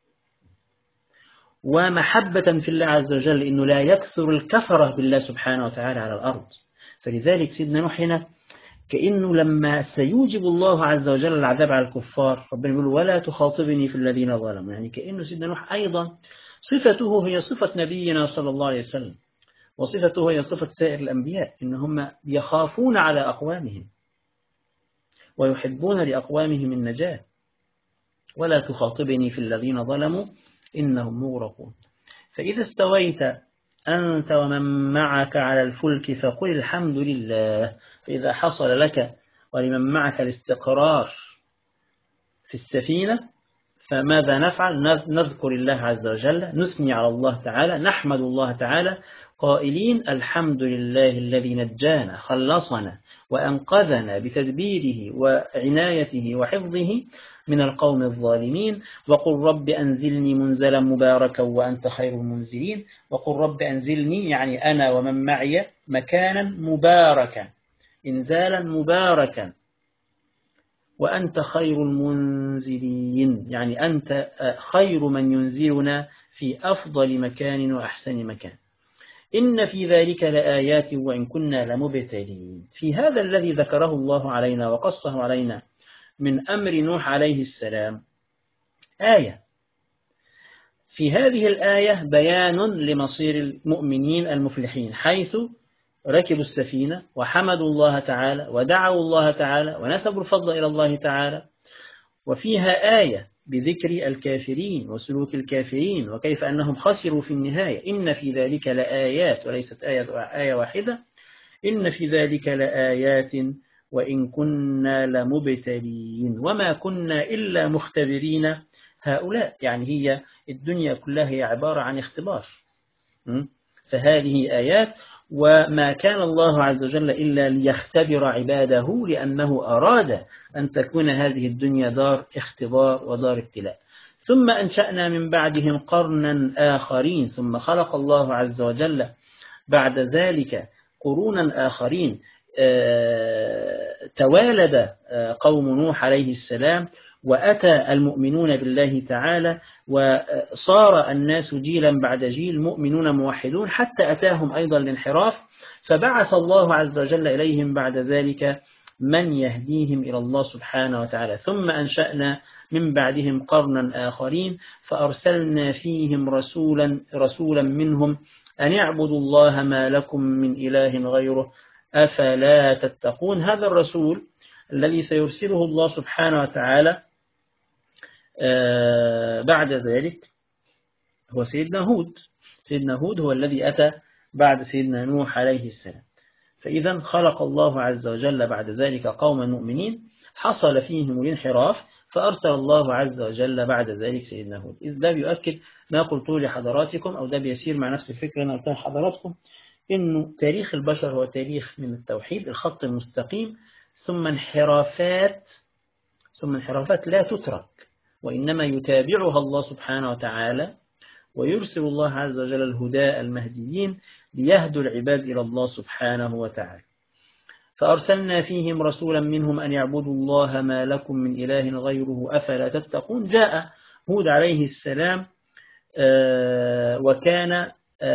ومحبة في الله عز وجل إنه لا يكثر الكفرة بالله سبحانه وتعالى على الأرض. فلذلك سيدنا نوح هنا كأنه لما سيوجب الله عز وجل العذاب على الكفار ربنا يقول ولا تخاطبني في الذين ظلموا، يعني كأنه سيدنا نوح أيضا صفته هي صفة نبينا صلى الله عليه وسلم، وصفته هي صفة سائر الأنبياء، إنهم يخافون على أقوامهم ويحبون لأقوامهم النجاة. ولا تخاطبني في الذين ظلموا إنهم مغرقون. فإذا استويت أنت ومن معك على الفلك فقل الحمد لله. فإذا حصل لك ولمن معك الاستقرار في السفينة فماذا نفعل؟ نذكر الله عز وجل، نثني على الله تعالى، نحمد الله تعالى قائلين الحمد لله الذي نجانا خلصنا وأنقذنا بتدبيره وعنايته وحفظه من القوم الظالمين. وقل رب أنزلني منزلا مباركا وأنت خير المنزلين. وقل رب أنزلني يعني أنا ومن معي مكانا مباركا، إنزالا مباركا، وأنت خير المنزلين يعني أنت خير من ينزلنا في أفضل مكان وأحسن مكان. إن في ذلك لآيات وإن كنا لمبتلين. في هذا الذي ذكره الله علينا وقصه علينا من أمر نوح عليه السلام آية. في هذه الآية بيان لمصير المؤمنين المفلحين، حيث ركبوا السفينة وحمدوا الله تعالى ودعوا الله تعالى ونسبوا الفضل إلى الله تعالى. وفيها آية بذكر الكافرين وسلوك الكافرين وكيف أنهم خسروا في النهاية. إن في ذلك لآيات، وليست آية, آية واحدة، إن في ذلك لآيات وإن كنا لمبتلين وما كنا إلا مختبرين هؤلاء. يعني هي الدنيا كلها هي عبارة عن اختبار. فهذه آيات، وما كان الله عز وجل إلا ليختبر عباده، لأنه أراد أن تكون هذه الدنيا دار اختبار ودار ابتلاء. ثم أنشأنا من بعدهم قرنا آخرين، ثم خلق الله عز وجل بعد ذلك قرونا آخرين. توالد قوم نوح عليه السلام، وأتى المؤمنون بالله تعالى، وصار الناس جيلا بعد جيل مؤمنون موحدون، حتى أتاهم أيضا الانحراف، فبعث الله عز وجل إليهم بعد ذلك من يهديهم إلى الله سبحانه وتعالى. ثم أنشأنا من بعدهم قرنا آخرين، فأرسلنا فيهم رسولا رسولا منهم أن يعبدوا الله ما لكم من إله غيره أفلا تتقون. هذا الرسول الذي سيرسله الله سبحانه وتعالى بعد ذلك هو سيدنا هود. سيدنا هود هو الذي أتى بعد سيدنا نوح عليه السلام. فإذا خلق الله عز وجل بعد ذلك قوما مؤمنين حصل فيهم الانحراف، فأرسل الله عز وجل بعد ذلك سيدنا هود. إذ ده بيؤكد ما قلته لحضراتكم، أو ده بيسير مع نفس الفكرة أنا قلتها لحضراتكم، إنه تاريخ البشر هو تاريخ من التوحيد، الخط المستقيم، ثم انحرافات ثم انحرافات لا تترك، وإنما يتابعها الله سبحانه وتعالى، ويرسل الله عز وجل الهداء المهديين ليهدوا العباد إلى الله سبحانه وتعالى. فأرسلنا فيهم رسولا منهم أن يعبدوا الله ما لكم من إله غيره أفلا تتقون. جاء هود عليه السلام وكان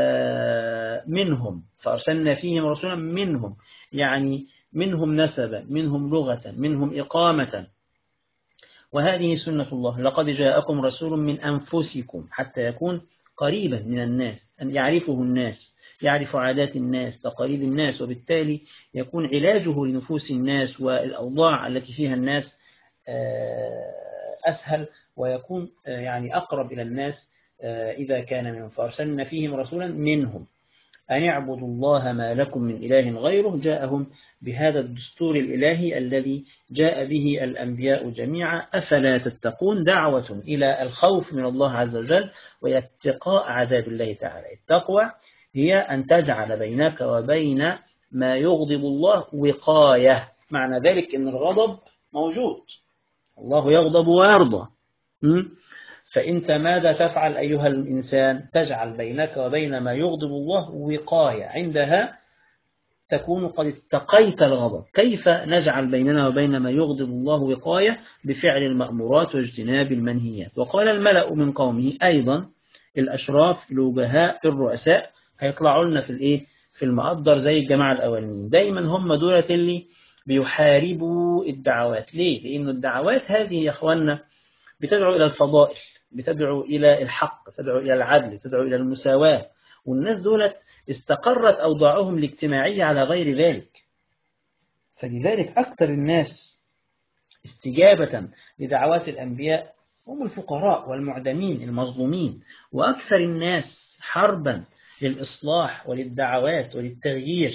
منهم، فأرسلنا فيهم رسولا منهم، يعني منهم نسبا، منهم لغة، منهم إقامة. وهذه سنة الله، لقد جاءكم رسول من أنفسكم، حتى يكون قريبا من الناس، أن يعرفه الناس، يعرف عادات الناس، تقاليد الناس، وبالتالي يكون علاجه لنفوس الناس والأوضاع التي فيها الناس أسهل، ويكون يعني أقرب إلى الناس إذا كان منهم. فأرسلنا فيهم رسولا منهم أن يعبدوا الله ما لكم من إله غيره. جاءهم بهذا الدستور الإلهي الذي جاء به الأنبياء جميعا. أفلا تتقون، دعوة إلى الخوف من الله عز وجل واتقاء عذاب الله تعالى. التقوى هي أن تجعل بينك وبين ما يغضب الله وقاية. معنى ذلك أن الغضب موجود، الله يغضب ويرضى، فأنت ماذا تفعل أيها الإنسان؟ تجعل بينك وبين ما يغضب الله وقاية، عندها تكون قد اتقيت الغضب. كيف نجعل بيننا وبين ما يغضب الله وقاية؟ بفعل المأمورات واجتناب المنهيات. وقال الملأ من قومه أيضا، الأشراف، الوجهاء، الرؤساء، هيطلعوا لنا في الإيه؟ في المقدر زي الجماعة الأولين. دايما هم دولة اللي بيحاربوا الدعوات. ليه؟ لأن الدعوات هذه يا أخوانا بتدعو إلى الفضائل، بتدعو إلى الحق، تدعو إلى العدل، تدعو إلى المساواة، والناس دولت استقرت أوضاعهم الاجتماعية على غير ذلك. فلذلك أكثر الناس استجابة لدعوات الأنبياء هم الفقراء والمعدمين المظلومين، وأكثر الناس حربا للإصلاح وللدعوات وللتغيير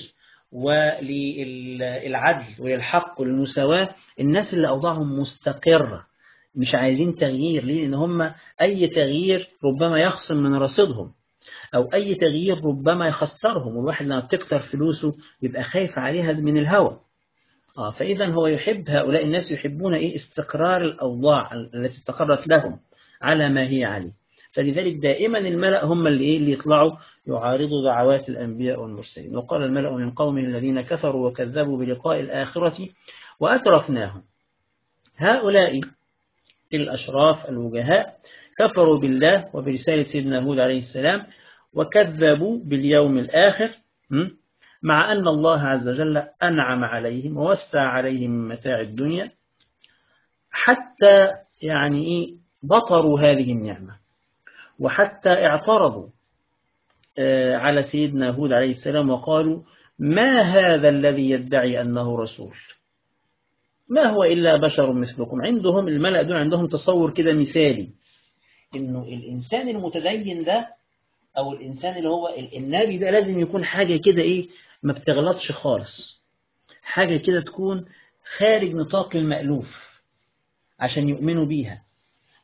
وللعدل وللحق وللمساواة الناس اللي أوضاعهم مستقرة، مش عايزين تغيير. ليه؟ لأن هم أي تغيير ربما يخصم من رصيدهم، أو أي تغيير ربما يخسرهم، والواحد لما بتكتر فلوسه يبقى خايف عليها من الهوى. آه فإذا هو يحب، هؤلاء الناس يحبون إيه؟ استقرار الأوضاع التي استقرت لهم على ما هي عليه. فلذلك دائما الملأ هم اللي, إيه؟ اللي يطلعوا يعارضوا دعوات الأنبياء والمرسلين. وقال الملأ من قومه الذين كفروا وكذبوا بلقاء الآخرة وأترفناهم. هؤلاء الأشراف الوجهاء كفروا بالله وبرسالة سيدنا هود عليه السلام، وكذبوا باليوم الآخر، مع أن الله عز وجل أنعم عليهم ووسع عليهم من متاع الدنيا، حتى يعني إيه بطروا هذه النعمة، وحتى اعترضوا على سيدنا هود عليه السلام وقالوا ما هذا الذي يدعي أنه رسول، ما هو إلا بشر مثلكم. عندهم الملأ دول عندهم تصور كده مثالي، إنه الإنسان المتدين ده أو الإنسان اللي هو النبي ده لازم يكون حاجة كده إيه ما بتغلطش خالص، حاجة كده تكون خارج نطاق المألوف عشان يؤمنوا بيها.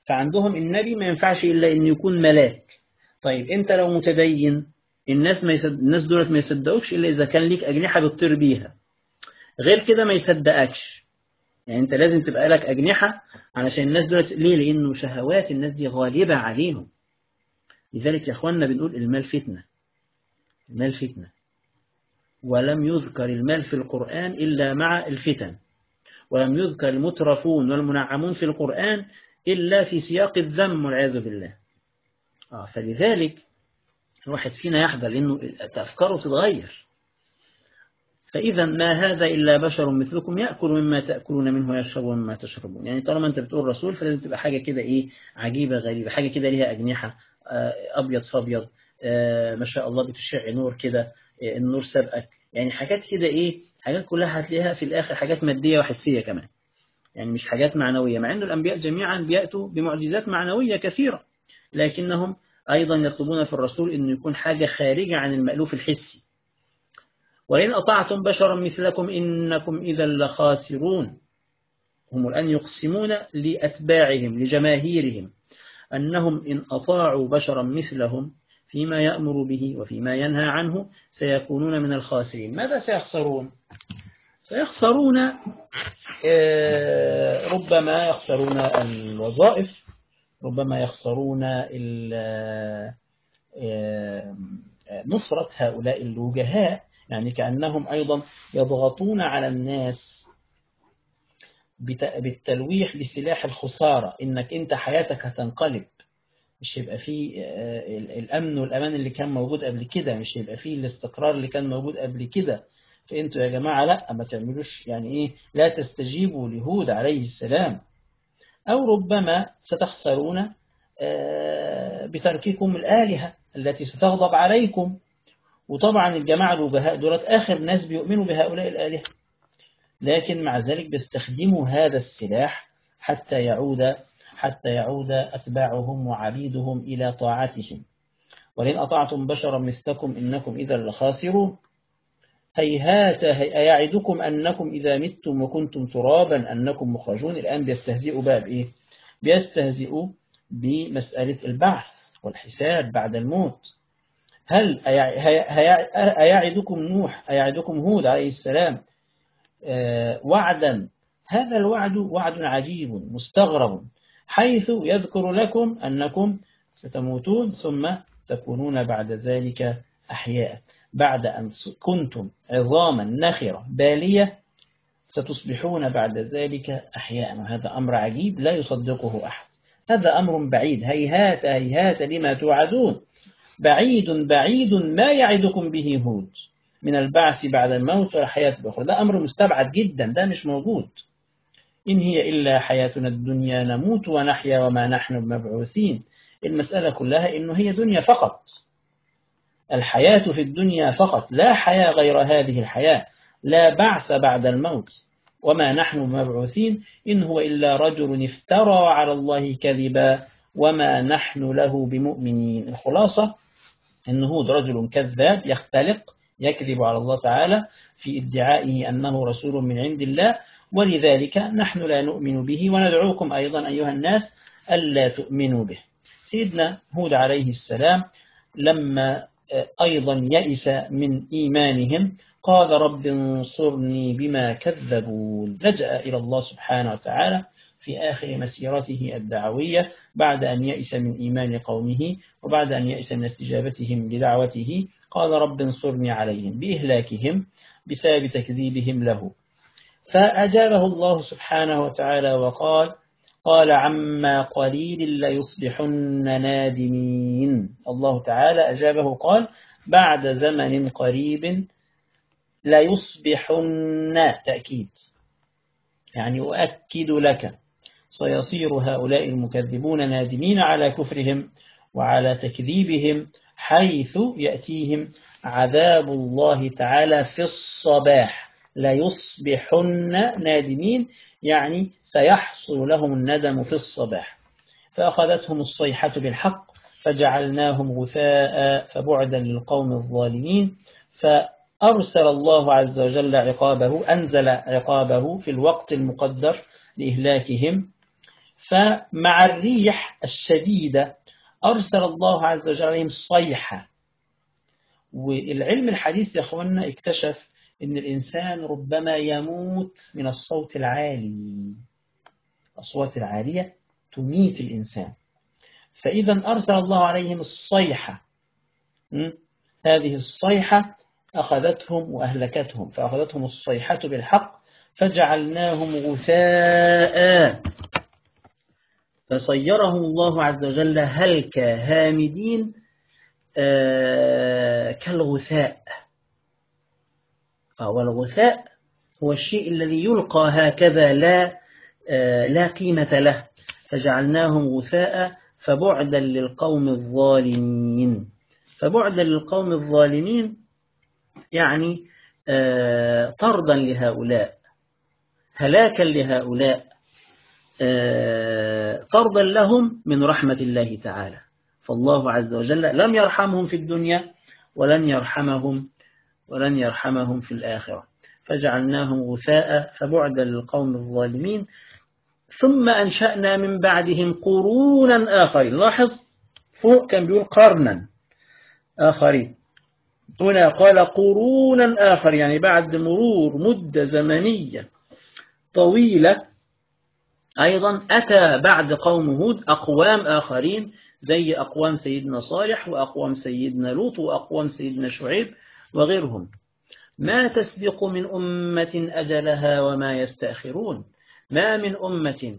فعندهم النبي ما ينفعش إلا أن يكون ملاك. طيب أنت لو متدين الناس ما يصد... الناس دولت ما يصدقوكش إلا إذا كان ليك أجنحة بتطير بيها، غير كده ما يصدقكش. يعني أنت لازم تبقى لك أجنحة علشان الناس دولت. ليه؟ لأنه شهوات الناس دي غالبة عليهم. لذلك يا أخواننا بنقول المال فتنة، المال فتنة، ولم يذكر المال في القرآن إلا مع الفتن، ولم يذكر المترفون والمنعمون في القرآن إلا في سياق الذم والعياذ بالله. آه فلذلك الواحد فينا يحذر لأنه أفكاره تتغير. فإذا ما هذا إلا بشر مثلكم يأكل مما تأكلون منه ويشرب مما تشربون. يعني طالما أنت بتقول رسول فلازم تبقى حاجة كده إيه عجيبة غريبة، حاجة كده ليها أجنحة، أبيض فابيض، ما شاء الله بتشع نور كده، النور سبقك، يعني حاجات كده إيه، حاجات كلها هتلاقيها في الآخر حاجات مادية وحسية كمان، يعني مش حاجات معنوية، مع أن الأنبياء جميعا بيأتوا بمعجزات معنوية كثيرة، لكنهم أيضا يطلبون في الرسول أنه يكون حاجة خارجة عن المألوف الحسي. وإن أطعتم بشرا مثلكم إنكم إذا لخاسرون. هم الآن يقسمون لأتباعهم لجماهيرهم أنهم إن أطاعوا بشرا مثلهم فيما يأمر به وفيما ينهى عنه سيكونون من الخاسرين. ماذا سيخسرون؟ سيخسرون ربما يخسرون الوظائف، ربما يخسرون نصرة هؤلاء الوجهاء، يعني كأنهم أيضا يضغطون على الناس بالتلويح لسلاح الخسارة، إنك أنت حياتك هتنقلب، مش هيبقى فيه الأمن والأمان اللي كان موجود قبل كده، مش هيبقى فيه الاستقرار اللي كان موجود قبل كده. فأنتوا يا جماعة لا، ما تعملوش يعني إيه، لا تستجيبوا لهود عليه السلام. أو ربما ستخسرون بترككم الآلهة التي ستغضب عليكم. وطبعا الجماعة الوجهاء دولت آخر ناس بيؤمنوا بهؤلاء الآلهة، لكن مع ذلك بيستخدموا هذا السلاح حتى يعود حتى يعود أتباعهم وعبيدهم إلى طاعتهم. ولئن أطعتم بشرا مثلكم إنكم إذا لخاسرون. هيهات أيعدكم أنكم إذا متم وكنتم ترابا أنكم مخرجون. الآن بيستهزئوا بقى بإيه؟ بيستهزئوا بمسألة البعث والحساب بعد الموت. هل أيعدكم نوح أيعدكم هود عليه السلام وعدا، هذا الوعد وعد عجيب مستغرب، حيث يذكر لكم أنكم ستموتون ثم تكونون بعد ذلك أحياء، بعد أن كنتم عظاما نخرة بالية ستصبحون بعد ذلك أحياء. وهذا أمر عجيب لا يصدقه أحد، هذا أمر بعيد. هيهات هيهات لما توعدون، بعيد بعيد ما يعدكم به هود من البعث بعد الموت والحياة الأخرى. ده أمر مستبعد جدا، ده مش موجود. إن هي إلا حياتنا الدنيا نموت ونحيا وما نحن بمبعوثين. المسألة كلها إنه هي دنيا فقط، الحياة في الدنيا فقط، لا حياة غير هذه الحياة، لا بعث بعد الموت، وما نحن بمبعوثين. إن هو إلا رجل افترى على الله كذبا وما نحن له بمؤمنين. الخلاصة إنه هود رجل كذاب يختلق يكذب على الله تعالى في ادعائه أنه رسول من عند الله، ولذلك نحن لا نؤمن به وندعوكم أيضا أيها الناس ألا تؤمنوا به. سيدنا هود عليه السلام لما أيضا يئس من إيمانهم قال رب انصرني بما كذبون. لجأ إلى الله سبحانه وتعالى في آخر مسيرته الدعوية بعد أن يئس من إيمان قومه وبعد أن يئس من استجابتهم لدعوته، قال رب انصرني عليهم بإهلاكهم بسبب تكذيبهم له. فأجابه الله سبحانه وتعالى وقال قال عما قليل ليصبحن نادمين. الله تعالى أجابه قال بعد زمن قريب ليصبحن، تأكيد يعني أؤكد لك سيصير هؤلاء المكذبون نادمين على كفرهم وعلى تكذيبهم، حيث يأتيهم عذاب الله تعالى في الصباح. لا يصبحن نادمين يعني سيحصل لهم الندم في الصباح. فأخذتهم الصيحة بالحق فجعلناهم غثاء فبعدا للقوم الظالمين. فأرسل الله عز وجل عقابه، أنزل عقابه في الوقت المقدر لإهلاكهم فمع الريح الشديدة أرسل الله عز وجل عليهم صيحة. والعلم الحديث يا أخوانا اكتشف أن الإنسان ربما يموت من الصوت العالي، الأصوات العالية تميت الإنسان. فإذا أرسل الله عليهم الصيحة، هذه الصيحة أخذتهم وأهلكتهم، فأخذتهم الصيحة بالحق فجعلناهم غثاء فصيرهم الله عز وجل هلك هامدين آه كالغثاء. آه والغثاء هو الشيء الذي يلقى هكذا لا آه لا قيمة له، فجعلناهم غثاء فبعدا للقوم الظالمين. فبعدا للقوم الظالمين يعني آه طردا لهؤلاء، هلاكا لهؤلاء، آه طردا لهم من رحمة الله تعالى. فالله عز وجل لم يرحمهم في الدنيا ولن يرحمهم ولن يرحمهم في الآخرة، فجعلناهم غثاء فبعدا للقوم الظالمين. ثم أنشأنا من بعدهم قرونا آخرين. لاحظ فوق كان بيقول قرنا آخرين، هنا قال قرونا آخر، يعني بعد مرور مدة زمنية طويلة أيضا أتى بعد قوم هود أقوام آخرين زي أقوام سيدنا صالح وأقوام سيدنا لوط وأقوام سيدنا شعيب وغيرهم. ما تسبق من أمة أجلها وما يستأخرون. ما من أمة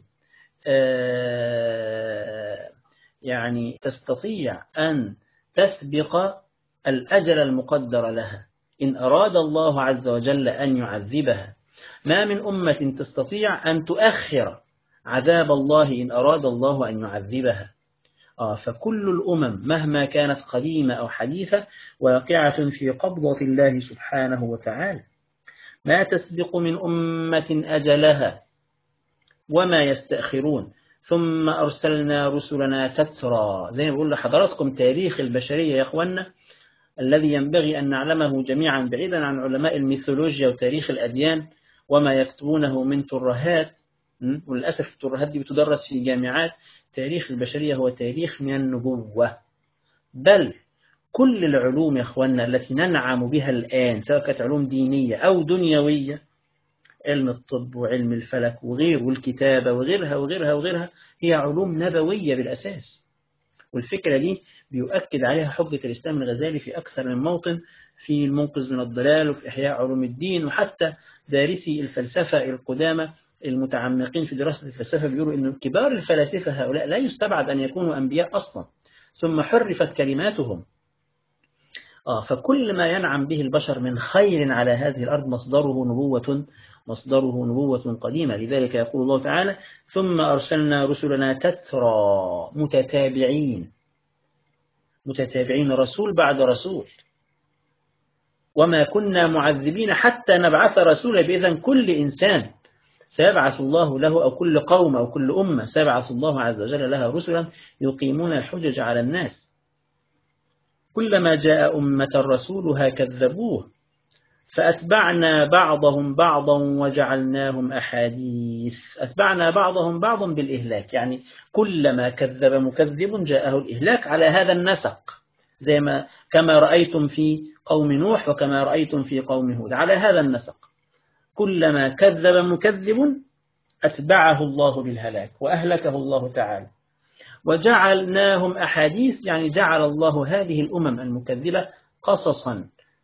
يعني تستطيع أن تسبق الأجل المقدر لها إن أراد الله عز وجل أن يعذبها. ما من أمة تستطيع أن تؤخر عذاب الله إن أراد الله أن يعذبها. آه فكل الأمم مهما كانت قديمة أو حديثة واقعة في قبضة الله سبحانه وتعالى. ما تسبق من أمة أجلها وما يستأخرون. ثم أرسلنا رسلنا تترى. زي ما بقول لحضراتكم تاريخ البشرية يا أخوانا الذي ينبغي أن نعلمه جميعا بعيدا عن علماء الميثولوجيا وتاريخ الأديان وما يكتبونه من ترهات، وللأسف الترهات دي بتدرس في جامعات. تاريخ البشرية هو تاريخ من النبوة. بل كل العلوم يا أخوانا التي ننعم بها الآن سواء كانت علوم دينية أو دنيوية، علم الطب وعلم الفلك وغير والكتابة وغيرها وغيرها وغيرها، هي علوم نبوية بالأساس. والفكرة دي بيؤكد عليها حجة الإسلام الغزالي في أكثر من موطن في المنقذ من الضلال وفي إحياء علوم الدين. وحتى دارسي الفلسفة القدامى المتعمقين في دراسة الفلسفة بيقولوا أن كبار الفلاسفة هؤلاء لا يستبعد أن يكونوا أنبياء أصلا ثم حرفت كلماتهم. آه فكل ما ينعم به البشر من خير على هذه الأرض مصدره نبوة مصدره نبوة قديمة. لذلك يقول الله تعالى ثم أرسلنا رسلنا تترى متتابعين متتابعين رسول بعد رسول وما كنا معذبين حتى نبعث رسولا. بإذن كل إنسان سيبعث الله له أو كل قوم أو كل أمة سيبعث الله عز وجل لها رسلا يقيمون الحجج على الناس. كلما جاء أمة رسولها كذبوه فأتبعنا بعضهم بعضا وجعلناهم أحاديث. أتبعنا بعضهم بعضا بالإهلاك، يعني كلما كذب مكذب جاءه الإهلاك على هذا النسق، زي ما كما رأيتم في قوم نوح وكما رأيتم في قوم هود، على هذا النسق. كلما كذب مكذب أتبعه الله بالهلاك وأهلكه الله تعالى. وجعلناهم أحاديث، يعني جعل الله هذه الأمم المكذبة قصصا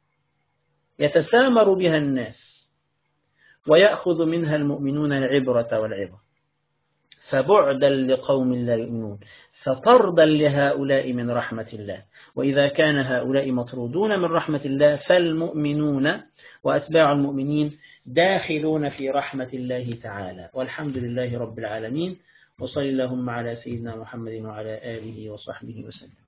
يتسامر بها الناس ويأخذ منها المؤمنون العبرة والعظة. فبعدا لقوم لا يؤمنون، فطردا لهؤلاء من رحمة الله. وإذا كان هؤلاء مطرودون من رحمة الله فالمؤمنون وأتباع المؤمنين داخلون في رحمة الله تعالى. والحمد لله رب العالمين، وصلى اللهم على سيدنا محمد وعلى آله وصحبه وسلم.